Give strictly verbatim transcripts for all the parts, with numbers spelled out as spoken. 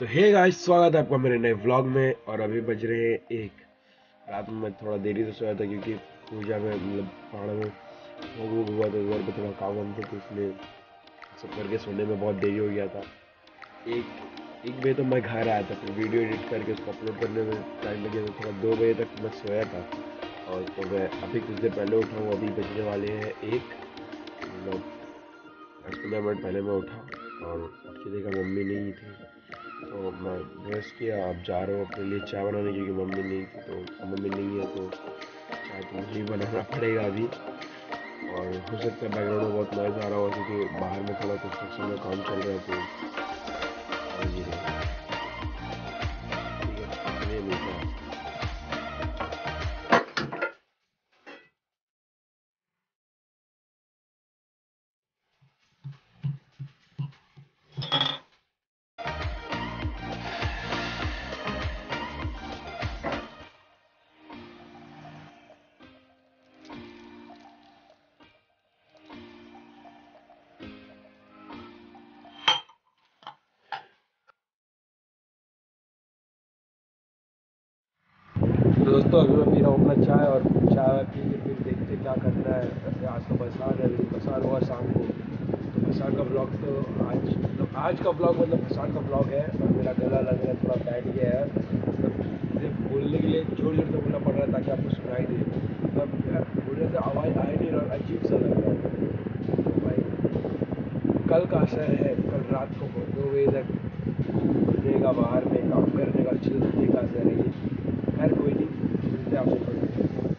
तो hey guys, स्वागत है आपका मेरे नए व्लॉग में। और अभी बज रहे हैं एक। रात में मैं थोड़ा देरी से सोया था क्योंकि पूजा में मतलब पहाड़ में भोग वोग हुआ था, घर पे थोड़ा काम वाम थे तो इसलिए सब करके सोने में बहुत देरी हो गया था। एक एक बजे तो मैं घर आया था, फिर वीडियो एडिट करके उसको अपलोड करने में टाइम लग गया था थोड़ा। दो बजे तक मैं सोया था और तो मैं अभी कुछ देर पहले उठा हूँ। अभी बजने वाले हैं एक, मतलब दस पंद्रह मिनट पहले मैं उठा और उसकी देखा मम्मी नहीं थी तो मैं ब्रश किया। अब जा रहा हूँ अपने लिए चाय बनाने क्योंकि मम्मी नहीं थी, तो मम्मी नहीं है तो चाय तो मुझे ही बनाना पड़ेगा अभी। और हो सकता है बैकग्राउंड में बहुत नॉइज़ आ रहा हो क्योंकि बाहर में थोड़ा कंस्ट्रक्शन का काम चल रहा है तो समझ ही रहे हैं। ठीक है, चलिए मिलते हैं। तो दोस्तों अभी मैं पी रहा हूँ अपना चाय और चाय पी के फिर देखते क्या करना है। वैसे आज तो बरसात है, लेकिन बरसात हुआ शाम को तो बरसात का ब्लॉग तो आज मतलब आज का ब्लॉग मतलब बरसात का ब्लॉग है। और मेरा गला लग रहा है, थोड़ा बैठ गया है, मतलब मुझे बोलने के लिए जोर जोर से बोलना पड़ रहा है ताकि आपको सुनाई दे। मतलब बोलने से आवाज़ आ ही नहीं रहा, अजीब सा लग रहा है। तो भाई कल का असर है, कल रात को दो बजे तक घूमने का, बाहर में काम करने का, चिल्लने का असर है ये। खैर कोई नहीं, मिलते हैं आपसे थोड़ी देर।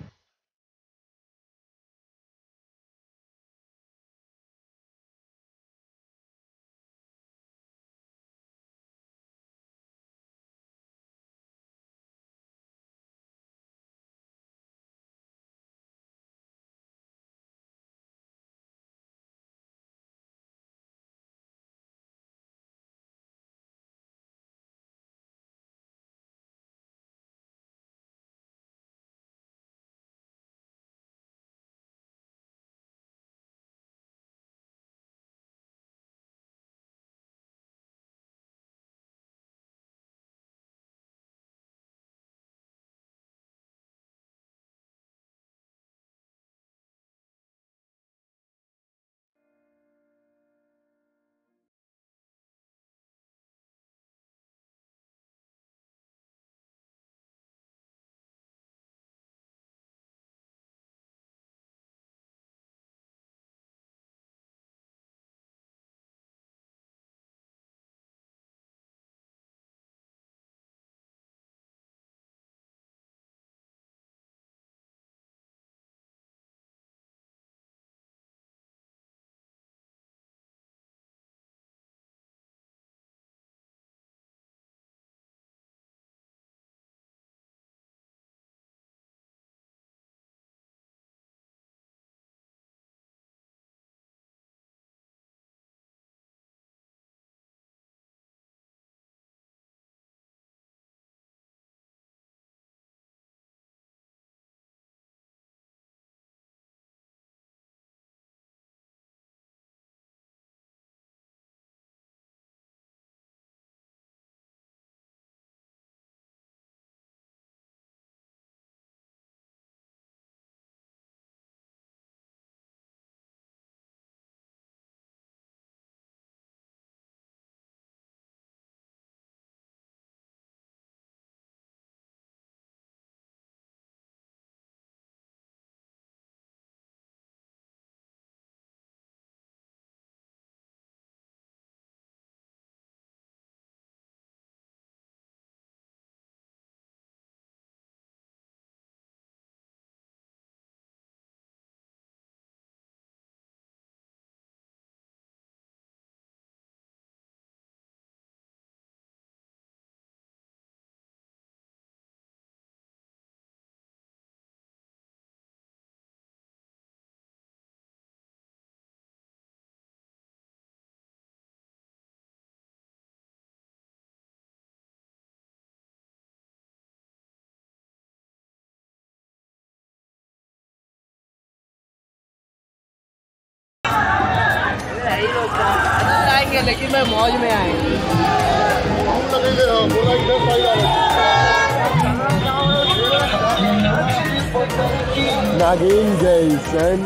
आएंगे लेकिन मैं मौज में आएंगे। नागिन जैसन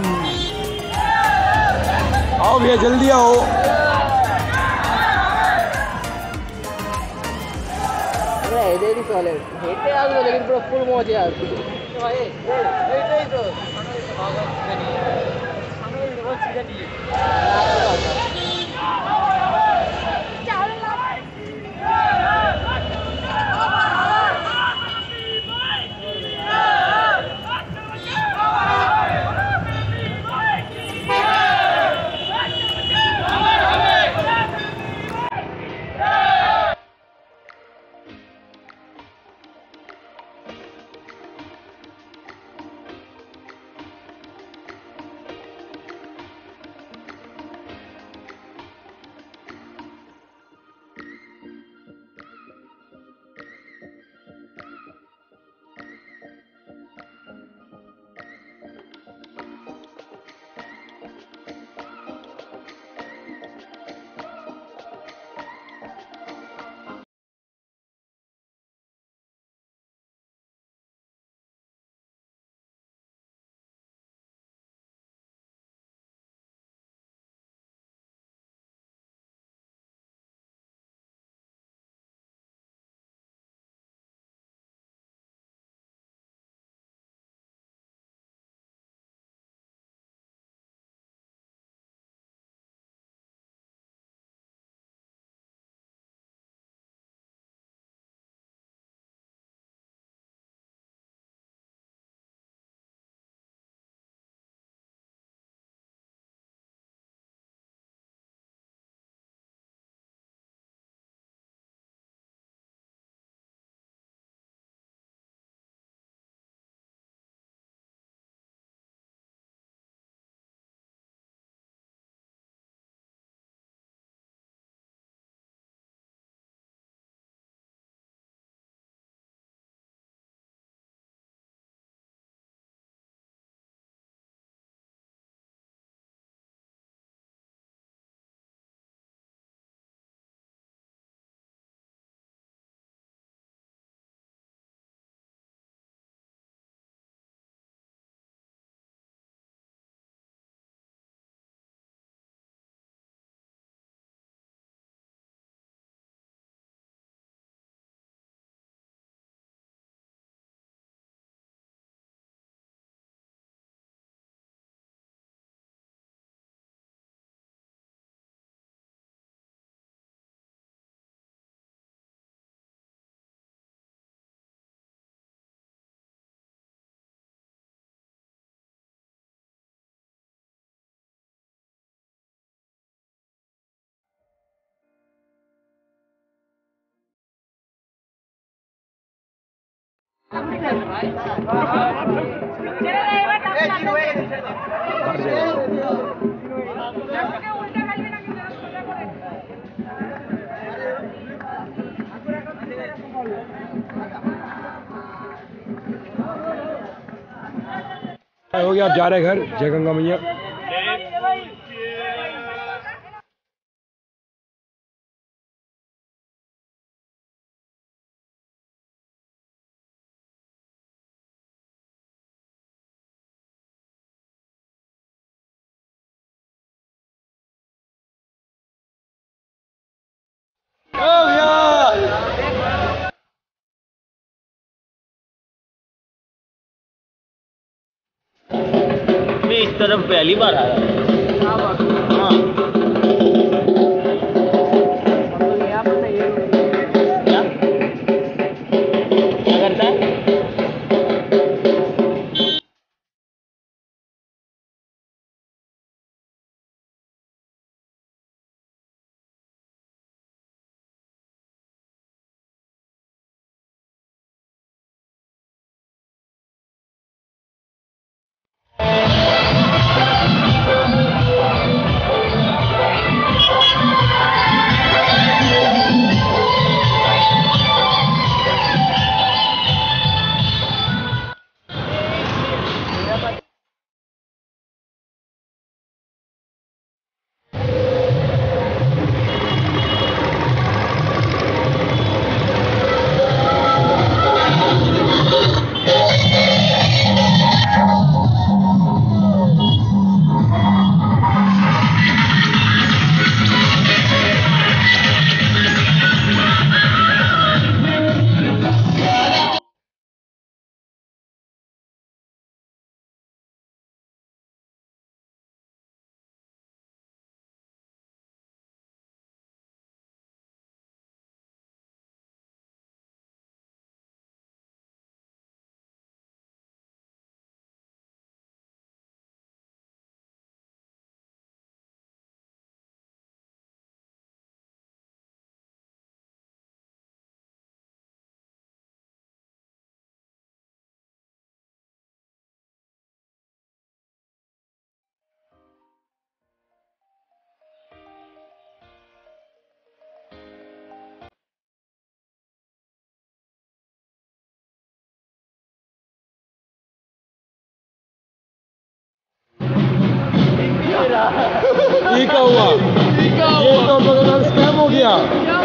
आओ भैया जल्दी आओ। इधर ही कॉलेज हेटे आज लेकिन पूरा फुल मौज है आज भाई ए ए तो हमें रोज सीजन ही हो गया, आप जा रहे घर। जय गंगा मैया। इस तरफ पहली बार आ रहा है। हाँ क्या क्या करता है? टीका हुआ, ये तो मेरे स्कैम हो गया।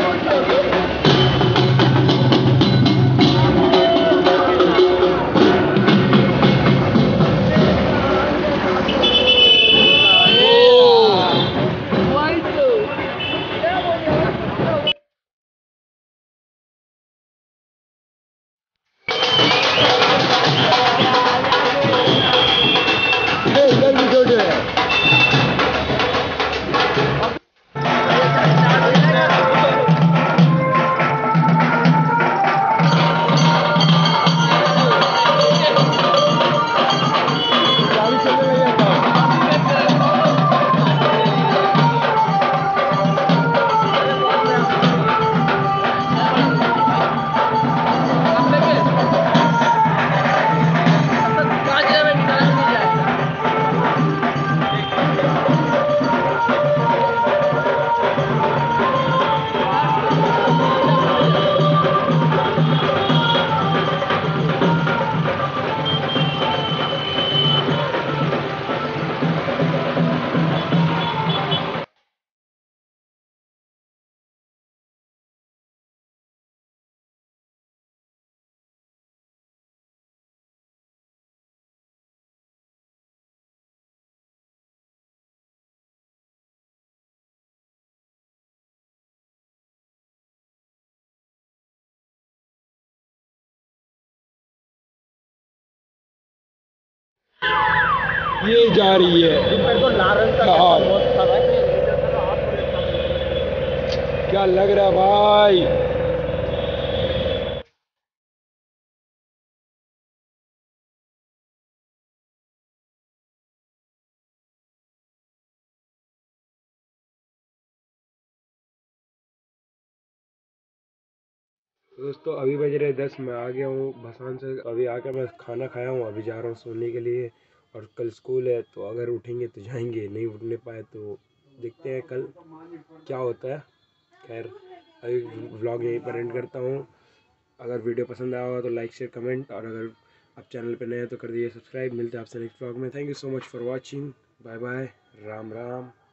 ये जा रही है कार, क्या लग रहा है भाई? दोस्तों अभी बज रहे दस, मैं आ गया हूँ भसान से। अभी आकर मैं खाना खाया हूँ, अभी जा रहा हूँ सोने के लिए। और कल स्कूल है, तो अगर उठेंगे तो जाएंगे, नहीं उठने पाए तो देखते हैं कल क्या होता है। खैर अभी व्लॉग यहीं पर एंड करता हूँ। अगर वीडियो पसंद आया होगा तो लाइक शेयर कमेंट, और अगर आप चैनल पर नए हैं तो कर दीजिए सब्सक्राइब। मिलते हैं आपसे नेक्स्ट व्लॉग में। Thank you so much for watching. Bye bye, Ram Ram.